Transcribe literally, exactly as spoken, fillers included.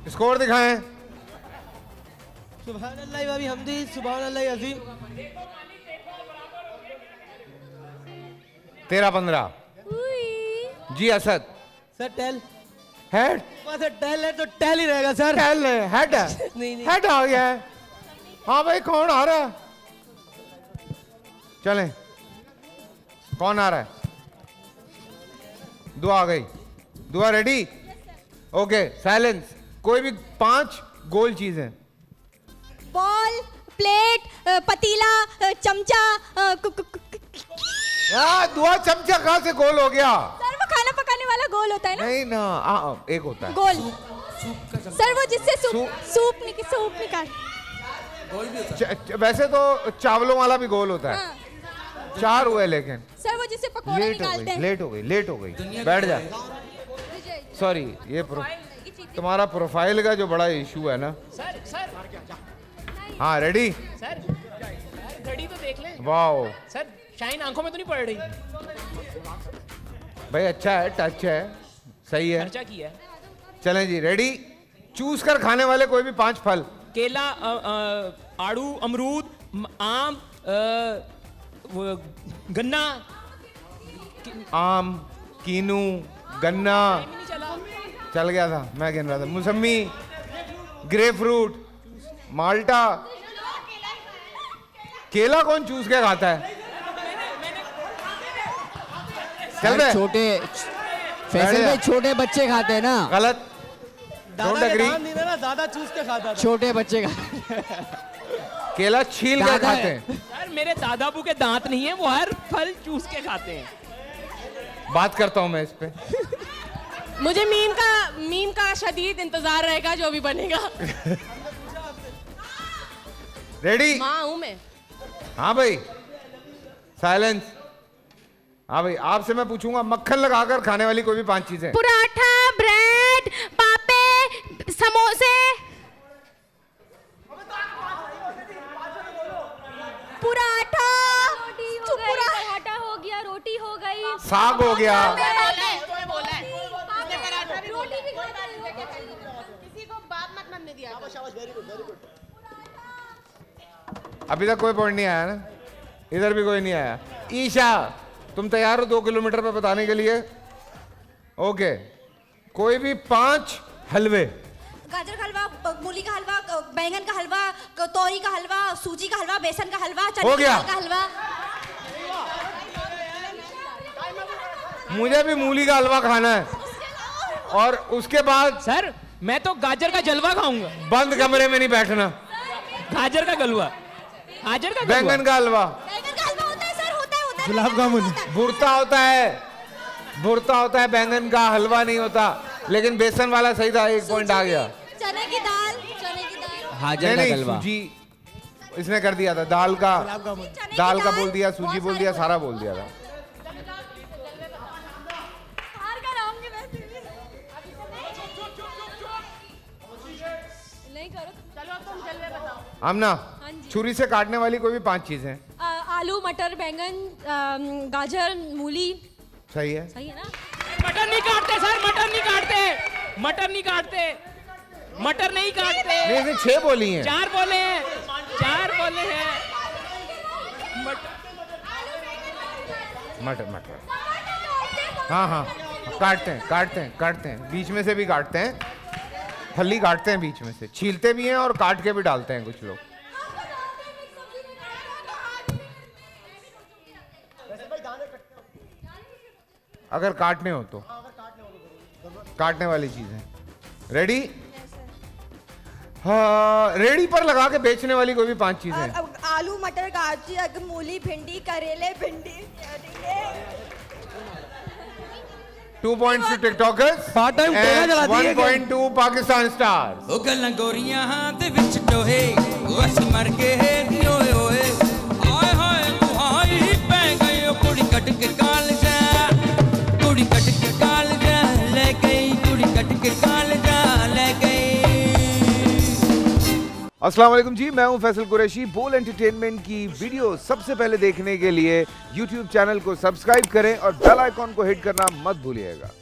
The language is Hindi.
स्कोर दिखाएं। सुभान अल्लाह व बिहम्दी सुभान अल्लाह अज़ीम। तेरह पंद्रह। जी Asad sir tail head. Sir tail है तो टेल ही रहेगा सर। टेल है हेड है। नहीं नहीं हेड आ गया है। हाँ भाई कौन आ रहा है? चलें कौन आ रहा है? दुआ आ गई। दुआ रेडी? Okay silence. कोई भी पांच गोल चीजें। बॉल, प्लेट, पतीला, चमचा। यार दुआ चमचा कहाँ से गोल हो गया? सर वो खाना पकाने वाला गोल होता है ना? नहीं ना आ, आ, एक होता है गोल। सूप का चमचा। सर वो जिससे सूप सूप- सूप निक सूप निकाल। गोल भी होता है। च, च, वैसे तो चावलों वाला भी गोल होता है। हाँ। चार हुए लेकिन सर वो जिससे पकोड़े लेट हो निकालते गई हैं। लेट हो गई लेट हो गई बैठ जा। सॉरी ये प्रो, तुम्हारा प्रोफाइल का जो बड़ा इशू है ना। सर सर हाँ रेडी? सर घड़ी तो देख लें। वाओ सर शाइन आंखों में तो नहीं पड़ रही? भाई अच्छा है, टच है, सही है। खर्चा किया है। चलें जी रेडी? चूज कर खाने वाले कोई भी पांच फल। केला, अ, अ, आड़ू, अमरूद, म- आम, अ, वो, गन्ना। आम, कीनू, गन्ना नहीं चला। चल गया था, मैं गिन रहा था। मौसमी, ग्रेप फ्रूट, माल्टा। केला कौन चूज के खाता है? चल बे। छोटे फैसल में छोटे बच्चे खाते हैं ना। गलत। दादा Don't के agree. दांत नहीं था ना, दादा चूस के खाता था। छोटे बच्चे खाते केला छील के दादा खाते है। हैं। सर मेरे दादाबू के दांत नहीं है, वो हर फल चूस के खाते हैं। बात करता हूं मैं इस पे। मुझे मीम का मीम का शदीद इंतजार रहेगा जो भी बनेगा। रेडी? माँ हूँ मैं। हाँ भाई साइलेंस। हाँ भाई आपसे मैं पूछूंगा मक्खन लगाकर खाने वाली कोई भी पांच चीजें। पराठा, ब्रेड, पापे, समोसे। पराठा, पराठा हो गया, रोटी हो गई, साग हो गया। रोटी भी खाते हैं। किसी को बात मत बनने दिया। अभी तक कोई पॉइंट नहीं आया ना? इधर भी कोई नहीं आया। ईशा तुम तैयार हो दो किलोमीटर पे बताने के लिए? ओके कोई भी पांच हलवे। गाजर का हलवा, मूली का हलवा, बैंगन का हलवा, तोरी का हलवा, सूजी का हलवा, बेसन का हलवा, चने हो की गया। दाल का हलवा। मुझे भी मूली का हलवा खाना है और उसके बाद सर मैं तो गाजर का जलवा खाऊंगा। बंद कमरे में नहीं बैठना। गाजर का गलवा, गाजर का बैंगन गलवा। का हलवा। बैंगन का हलवा होता है सर, होता है होता है। गुलाब जामुन। भुरता होता है, भुरता होता है, बैंगन का हलवा नहीं होता। लेकिन बेसन वाला सही था, एक पॉइंट आ गया। चने की दाल, चने की दाल। हाजर नहीं का नहीं गलवा। सूजी इसने कर दिया था। दाल का जामुन। चने की दाल का बोल दिया, सूजी बहुत बोल सारे दिया, सारा बोल दिया था। हार कर आऊंगी वैसे भी। नहीं करो तुम। चलो तुम जलवे बताओ। आमना हाँ जी। छुरी से काटने वाली कोई भी पांच चीजें। आ, आलू, मटर, बैंगन, अम, गाजर, मूली। सही है। सही है ना? मटर नहीं काटते सर, मटर नहीं काटते, मटर नहीं काटते, मटर नहीं काटते। नहीं इसने छह बोली हैं। चार बोले हैं, चार बोले हैं। मटर मटर मटर हाँ हाँ काटते हैं काटते हैं काटते हैं बीच में से भी काटते हैं। फली काटते हैं बीच में से, छीलते भी हैं और काट के भी डालते हैं कुछ लोग। अगर काटने हो तो काटने वाली चीजें। रेडी? हाँ रेडी पर लगा के बेचने वाली कोई भी पांच चीजें। अब आलू, मटर, गाजर, मूली, भिंडी, करेले, भिंडी। Two points to TikTokers Part time टेढ़ा चलाती है one point to Pakistan stars. ओ गल्लां गोरियां दे विच टोहे वस मर के ओए ओए हाय हाय मुहाई पै गई ओ कुड़ी कट के काल जा कुड़ी कट के काल जा ले गई कुड़ी कट के काल जा ले गई। अस्सलाम वालेकुम जी, मैं हूं फैसल कुरैशी। बोल एंटरटेनमेंट की वीडियो सबसे पहले देखने के लिए यूट्यूब चैनल को सब्सक्राइब करें और बेल आइकॉन को हिट करना मत भूलिएगा।